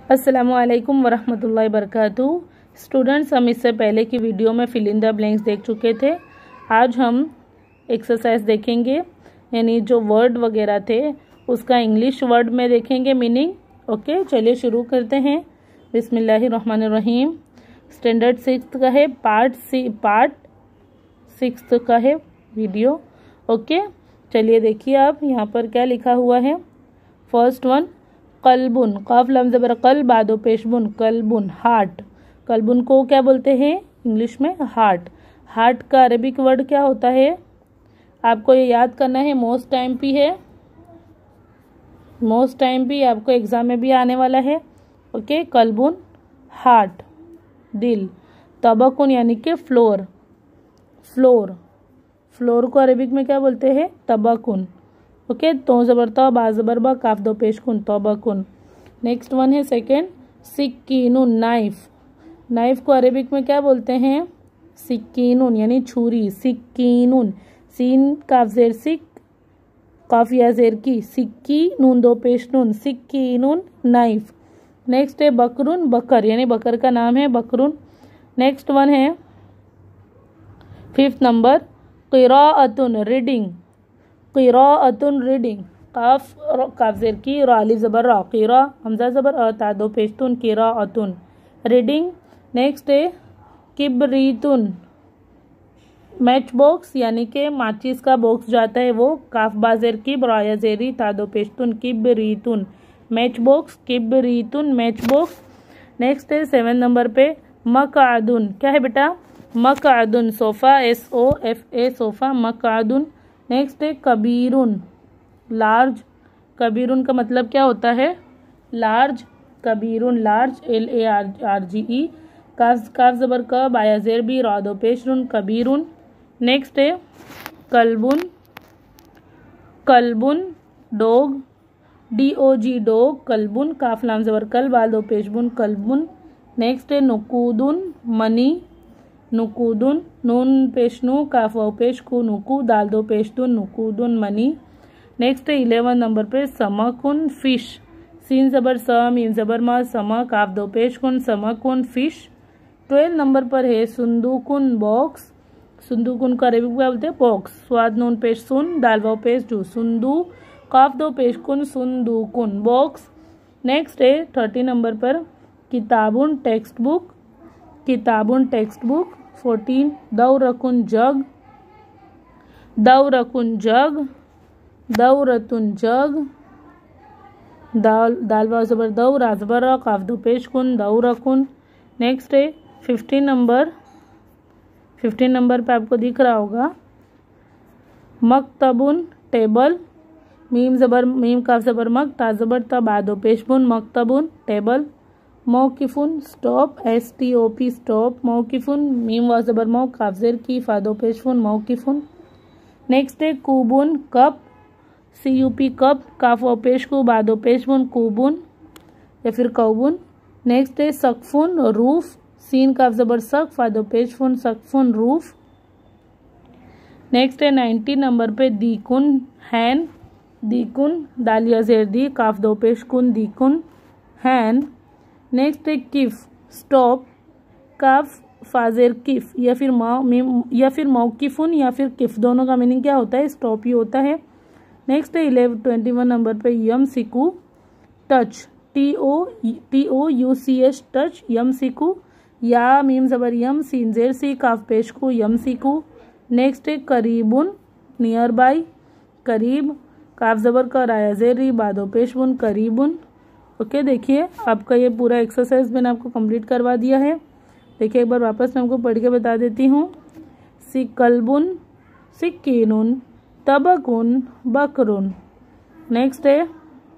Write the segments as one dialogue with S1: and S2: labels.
S1: अस्सलामुअलैकुम वरहमतुल्लाहि वबरकातुहू। स्टूडेंट्स, हम इससे पहले की वीडियो में फिल इन द ब्लैंक्स देख चुके थे। आज हम एक्सरसाइज देखेंगे, यानी जो वर्ड वगैरह थे उसका इंग्लिश वर्ड में देखेंगे मीनिंग। ओके, चलिए शुरू करते हैं। बिस्मिल्लाहिर्रहमानिर्रहीम। स्टैंडर्ड 6 का है, पार्ट 6 का है वीडियो। ओके, चलिए देखिए आप यहाँ पर क्या लिखा हुआ है। फर्स्ट वन, कल्बुन, काफ लम ज़बर कल बादो पेशबुन, कल्बुन हार्ट। कल्बुन को क्या बोलते हैं इंग्लिश में? हार्ट। हार्ट का अरबिक वर्ड क्या होता है? आपको ये याद करना है। मोस्ट टाइम पी है, मोस्ट टाइम पी आपको एग्जाम में भी आने वाला है। ओके, कल्बुन हार्ट, दिल। तबकुन यानी कि फ्लोर, फ्लोर। फ्लोर को अरबिक में क्या बोलते हैं? तबकुन। ओके, तो ज़बर तो बा ज़बर बा काफ दो पेशकुन, तबकुन। नेक्स्ट वन है सेकेंड, सिक्कीनुन, नाइफ। नाइफ को अरबिक में क्या बोलते हैं? सिक्कीनुन यानी छुरी, सिक्कीनुन। सीन काफ जेर सिक, काफ या जेर की, सिक्की नून दो पेश नून, सिक्कीनुन नाइफ। नेक्स्ट है बकरुन, बकर यानी बकर का नाम है बकरुन। नेक्स्ट वन है फिफ्थ नंबर, क़िराअतुन, रीडिंग। क़िराअतुन रीडिंग, काफ जेर की, रा अलिफ ज़बर रा, क़िरा हमज़ा ज़बर अ ता दो पेशतुन, क़िराअतुन रीडिंग। नेक्स्ट है किब्रीतुन, मैच बॉक्स यानी कि माचिस का बॉक्स जाता है वो, काफ बाजेर की, ब्राया जेरी ता दो पेशतुन, किब्रीतुन मैच बॉक्स, किब्रीतुन मैच बॉक्स। नेक्स्ट है 7 नंबर पे मक़अदुन, क्या है बेटा? मक़अदुन, सोफ़ा, SOFA सोफ़ा, मक़अदुन। नेक्स्ट है कबीरुन, लार्ज। कबीरुन का मतलब क्या होता है? लार्ज। कबीरुन लार्ज, LARGE, काफ ज़बर का, बाया ज़ेर भी, रा दो पेशरुन, कबीरुन। नेक्स्ट है कल्बुन, कल्बुन डॉग, DOG डॉग, कल्बुन, काफ लाम ज़बर कल, बाल दो पेशबुन, कल्बुन। नेक्स्ट है नुकूदुन, मनी, नुकूदुन, नून पेशनू, काफ वाव पेश कु, नुकू, दाल दो पेशतुन, नुकूदुन मनी। नेक्स्ट है 11 नंबर पे समकुन, फिश। सीन ज़बर स, मीम ज़बर मा, समा, काफ दो पेशकुन, समकुन फिश। 12 नंबर पर है सुंदुकुन, बॉक्स। सुंदुकुन का अरबिक क्या बोलते हैं? बॉक्स। स्वाद नून पेश सुन, दाल वाव पेश जू, सुंदू, काफ दो पेशकुन, सुंदुकुन बॉक्स। नेक्स्ट है 30 नंबर पर किताबुन, टेक्स्ट बुक। किताबुन टेक्स्ट बुक। 14 दौरकुन, जग। दौरकुन जग, दौरतुन जग, दाल वाव ज़बर दौ, रा ज़बर रा, काफ दो पेशकुन, दौरकुन। नेक्स्ट है 15 नंबर। 15 नंबर पे आपको दिख रहा होगा मकतबुन, टेबल। मीम ज़बर मीम, काफ ज़बर मक, ता ज़बर ता, बा दो पेशबुन, मकतबुन टेबल। मौकिफुन, स्टॉप, STOP स्टॉप, मौकिफुन, मीम वाव ज़बर मौ, काफ ज़ेर की, फा दो पेशफुन, मौकिफुन। नेक्स्ट है कूबुन, कप, CUP कप, काफ वाव पेश को, बा दो पेशबुन, कूबुन या फिर कौबुन। नेक्स्ट है सकफुन, रूफ। सीन काफ ज़बर सक, फा दो पेशफुन, सकफुन रूफ। नेक्स्ट है 19 नंबर पे दीकुन, हैन। दीकुन, दालिया ज़ेर दी, काफ दो पेशकुन, दीकुन हैन। नेक्स्ट है किफ, स्टॉप, काफ फाजेर किफ या फिर मौकिफुन या फिर किफ, दोनों का मीनिंग क्या होता है? स्टॉप ही होता है। नेक्स्ट है 21 नंबर पे यमसिकु, टच, TOUCH टच, यमसिकु, या मीम ज़बर यम, सीन ज़ेर सी, काफ पेश को, यमसिकु। नेक्स्ट है करीबुन, नियर बाई, करीब, काफ ज़बर का, राया ज़ेरी, बादो पेशबुन, करीबुन। ओके, देखिए आपका ये पूरा एक्सरसाइज मैंने आपको कंप्लीट करवा दिया है। देखिए एक बार वापस मैं आपको पढ़ के बता देती हूँ। कल्बुन, सिक्कीनुन, तबकुन, बकरुन। नेक्स्ट है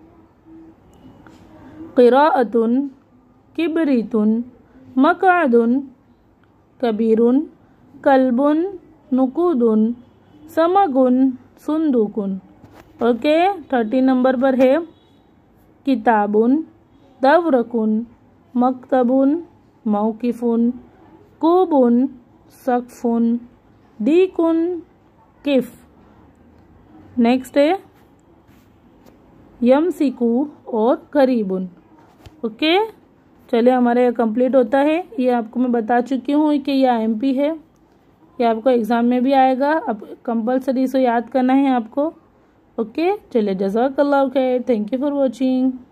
S1: क़िराअतुन, किब्रीतुन, मक़अदुन, कबीरुन, कल्बुन, नुकूदुन, समकुन, सुंदुकुन। ओके, 30 नंबर पर है किताबुन, दवरकुन, मकतबुन, मौकिफुन, कूबुन, सकफुन, दीकुन, किफ। नेक्स्ट है यमसिकु और करीबुन। ओके, चलिए हमारे यहाँ कंप्लीट होता है। ये आपको मैं बता चुकी हूँ कि ये IMP है, ये आपको एग्ज़ाम में भी आएगा। अब कंपलसरी इसे याद करना है आपको। ओके, चलिए जज़ाकल्लाह खैर, थैंक यू फॉर वॉचिंग।